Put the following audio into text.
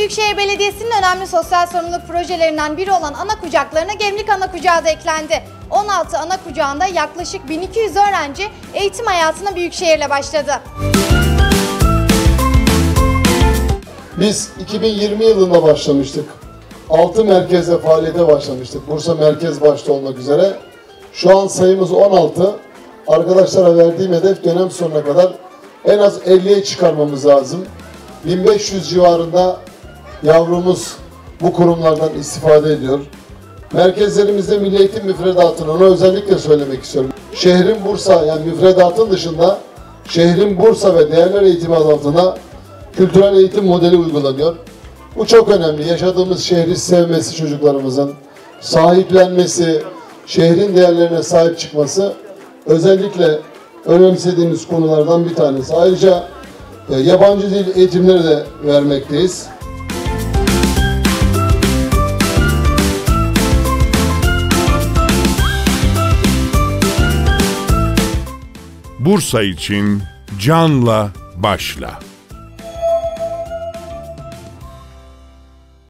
Büyükşehir Belediyesi'nin önemli sosyal sorumluluk projelerinden biri olan ana kucaklarına Gemlik Ana Kucağı da eklendi. 16 ana kucağında yaklaşık 1200 öğrenci eğitim hayatına Büyükşehir'le başladı. Biz 2020 yılında başlamıştık. 6 merkezle faaliyete başlamıştık. Bursa merkez başta olmak üzere. Şu an sayımız 16. Arkadaşlara verdiğim hedef dönem sonuna kadar en az 50'ye çıkarmamız lazım. 1500 civarında yavrumuz bu kurumlardan istifade ediyor. Merkezlerimizde Milli Eğitim müfredatını ona özellikle söylemek istiyorum. Şehrin Bursa, yani müfredatın dışında şehrin Bursa ve değerler eğitimi adı altında kültürel eğitim modeli uygulanıyor. Bu çok önemli. Yaşadığımız şehri sevmesi çocuklarımızın, sahiplenmesi, şehrin değerlerine sahip çıkması özellikle önemsediğimiz konulardan bir tanesi. Ayrıca yabancı dil eğitimleri de vermekteyiz. Bursa için canla başla.